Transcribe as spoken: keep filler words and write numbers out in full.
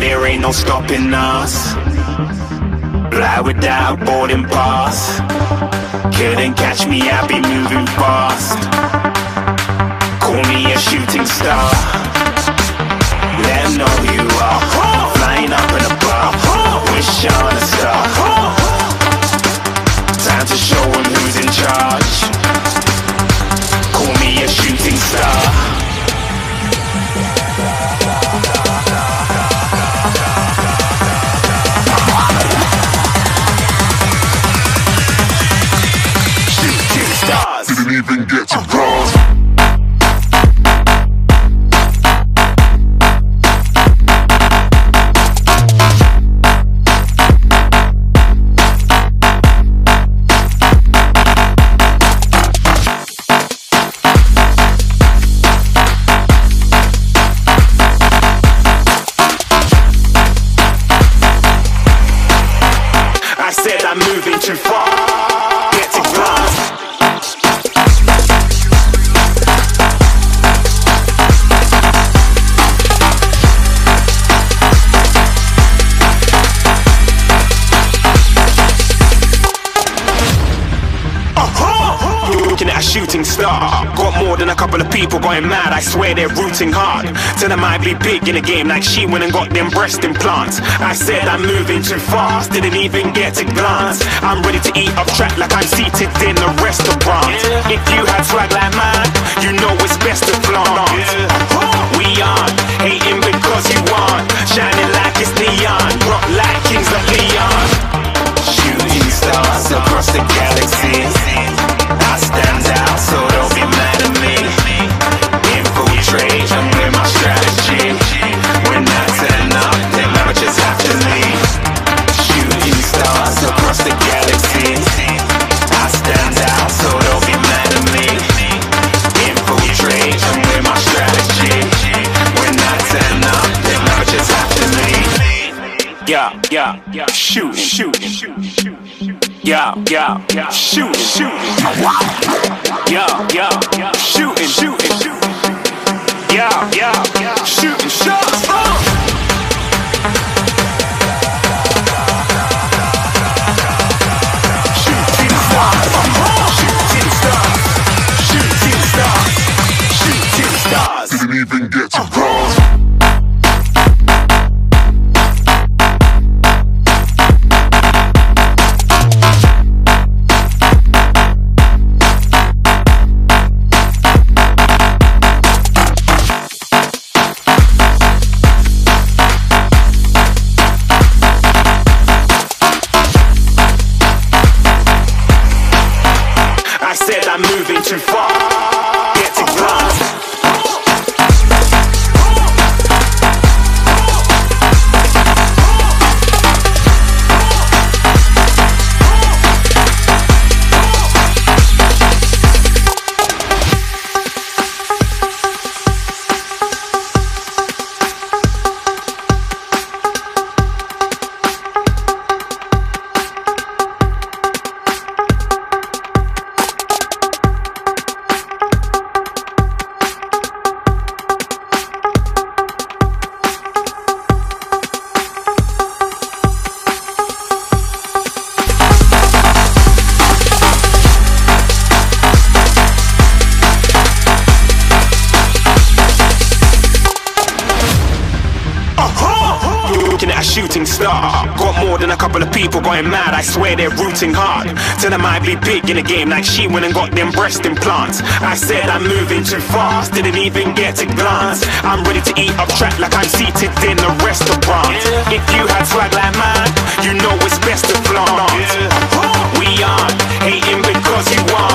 there ain't no stopping us. Fly without boarding pass. Couldn't catch me, I be moving fast. Call me a shooting star. Let 'em know who you are. Flying up in a bar. Wish on a star. Time to show 'em who's in charge. Call me a shooting star. Didn't even get to cross. I said I'm moving too far. Get to glass. Looking at a shooting star. Got more than a couple of people going mad, I swear they're rooting hard. Tell them I be big in the game like she went and got them breast implants. I said I'm moving too fast, didn't even get to glance. I'm ready to eat up track like I'm seated in a restaurant. If you had swag like mine, you know it's best to flaunt. We aren't hating because you aren't shining like it's neon, rock like kings of Leon. Shooting stars across the galaxy. I stand out, so don't be mad at me. Infiltrate, I'm with my strategy. When I turn up, then I just have to leave. Shooting stars across the galaxy. I stand out, so don't be mad at me. Infiltrate, I'm with my strategy. When I turn up, then I just have to leave. Yeah, yeah, yeah, shooting, shooting, shooting. Yeah, yeah, yeah, shooting, shooting. Yeah, yeah, yeah, shooting, shooting, shooting. Yeah, yeah, yeah, shooting shots. Uh. Shooting stars, shooting stars, shooting stars, shooting stars. Didn't even get to cross. I said I'm moving too far. Get to glass. A shooting star. Got more than a couple of people going mad, I swear they're rooting hard. Tell them I be big in the game like she went and got them breast implants. I said I'm moving too fast, didn't even get to glance. I'm ready to eat up track like I'm seated in a restaurant. If you had swag like mine, you know it's best to flaunt. We aren't hating because you aren't